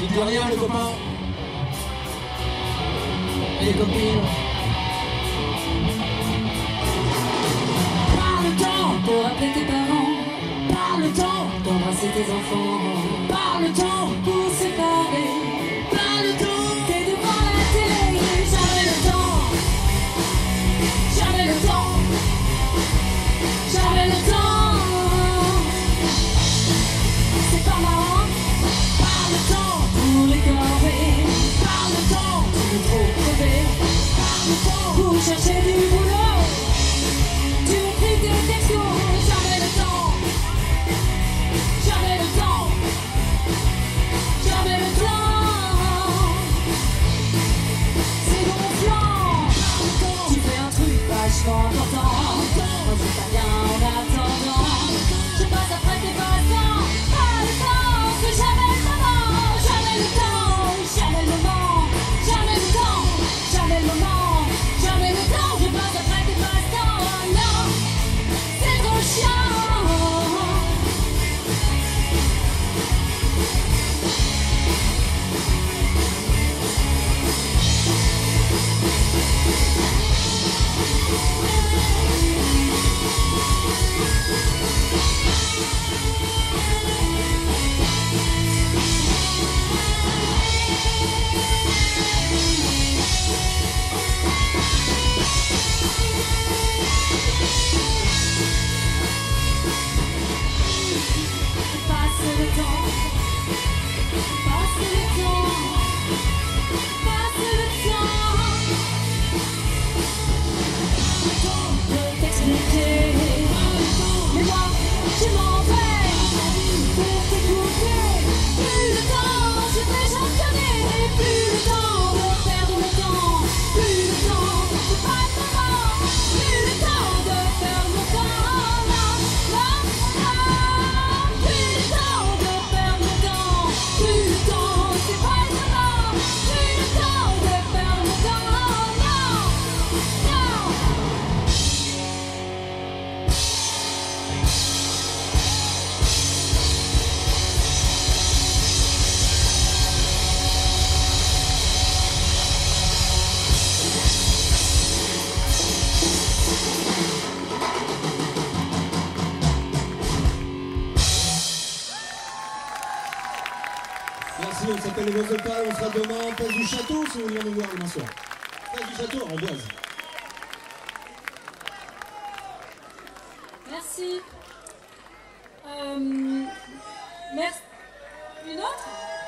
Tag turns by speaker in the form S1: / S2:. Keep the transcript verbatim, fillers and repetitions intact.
S1: Dites de rien les copains et les copines.
S2: Par le temps pour appeler tes parents, par le temps d'embrasser tes enfants, par le temps pour séparer, par le temps t'es devant la télé. Jamais le temps, jamais le temps, jamais le temps. C'est pas marrant. Par le temps pour les corvées, par le temps tu veux trop crever, par le temps pour chercher du boulot, tu écris des textos. Jamais le temps, jamais le temps, jamais le temps. C'est gonflant. Tu fais un truc vachement important, moi je pas bien en attendant. Je passe après tes passants, pas le temps, c'est jamais le moment. Jamais le temps, jamais le moment, jamais le temps, jamais le moment, jamais le temps. Je passe après tes passants, oh non, c'est trop chiant. Passe le temps, passe le temps, passe le temps de t'expliquer. Mais moi, je m'en vais pour t'écouter. Plus le temps, je vais chantonner. Plus le temps de perdre le temps, plus le temps de pas le moment, plus le temps de perdre le temps. Non, non, non. Plus le temps de perdre le temps, plus le temps, c'est pas le moment, plus le temps de perdre le temps. Non, non.
S1: Merci, on s'appelle les Voix Opales, on sera demain, place du Château si vous voulez nous voir demain soir. Place du Château, en Boise.
S2: Merci. Euh, merci. Une autre?